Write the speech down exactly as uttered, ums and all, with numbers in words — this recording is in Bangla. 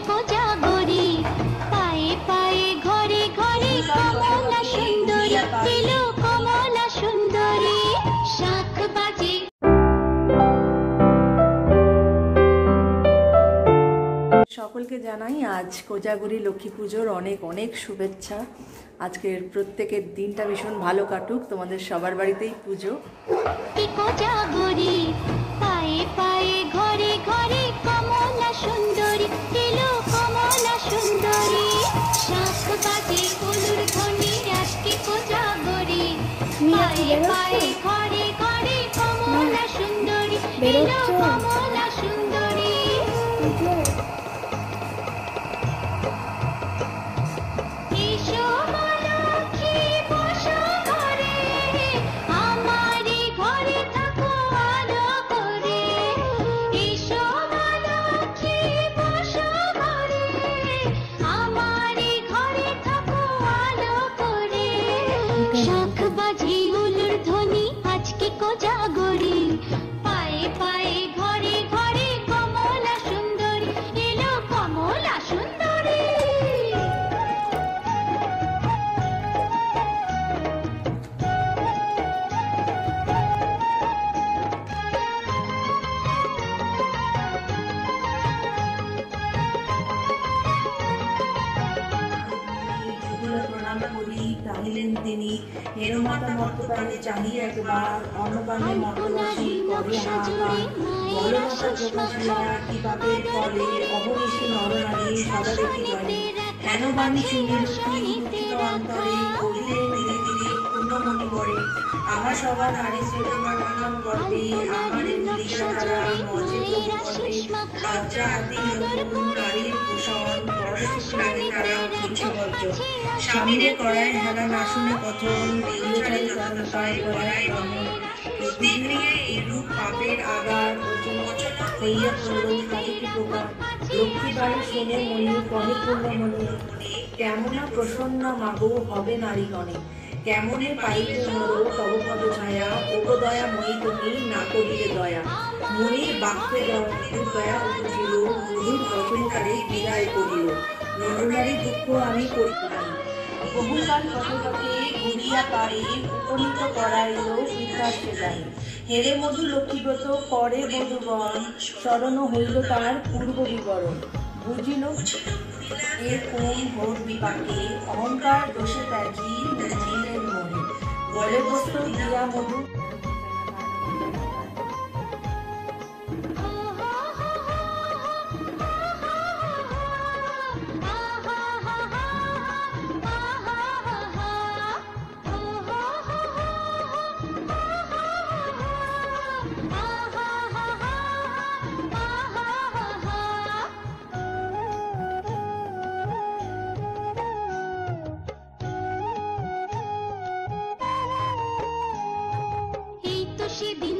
সকলকে জানাই আজ কোজাগরি লক্ষ্মী পুজোর অনেক অনেক শুভেচ্ছা। আজকের প্রত্যেকের দিনটা ভীষণ ভালো কাটুক, তোমাদের সবার বাড়িতেই পুজো। কোজাগরি পায়ে পায়ে ঘরে ঘরে কমলা সুন্দরী এলো, কমলা সুন্দরী শাখ বাজে কলুর ধ্বনি আজকে কোজাগরি পায়ে পায়ে ঘরে ঘরে কমলা সুন্দরী এলো, কমলা সুন্দরী। চাহিলেন তিনি হেরমাতা মর্তপানে চাহিয়ে একবার অন্নপানে মর্তবাসী করে হাহাকার বলমাতা প্রকাশিয়া কি পাপের ফলে অহরিষি নরনারী সদা দেখি জলে হেন বাণী শুনিল কি উচিত অন্তরে কহিলেন ধীরে ধীরে পূর্ণমণি করে আমার সবার নারী শ্রেষ্ঠমান গর্বে আমার দিশাহারা মজে প্রভুপদে লজ্জা হাতি নতুন নারীর ভূষণ পরশ লাগে তারা উচ্চবজ্র স্বামীরে করায় হেলা না শুনে কথন ইন্দ্রচারী যথাযথায় করায় দমন প্রতিক্রিয়ে এরূপ পাপের আগার হইয়া পড়ল সাধুকি প্রকার লক্ষ্মী বাড়ি শুনে মনি কহে পূর্ণমণি কেমনা প্রসন্ন মাগো হবে নারীগণে কেমনে পাইতে নর তব পদ ছায়া ওগো দয়া মই তুমি না করিলে দয়া মনির বাক্যে দয়া উপজিল মধুর বচনকারে বিদায় করিল নরনারী দুঃখ আমি করিতে নাই বহুকাল কতকে ঘুরিয়া পারে উপনীত করাইল বৃদ্ধাশ্রে যাই হেরে মধু লক্ষ্মীব্রত করে বধূগণ স্মরণ হইল তার পূর্ব বিবরণ বুঝিল এর কোন ঘোর বিপাকে অহংকার দোষে ত্যাজি বুঝিলেন মনে গলে বস্ত্র দিয়া মধু সেদিন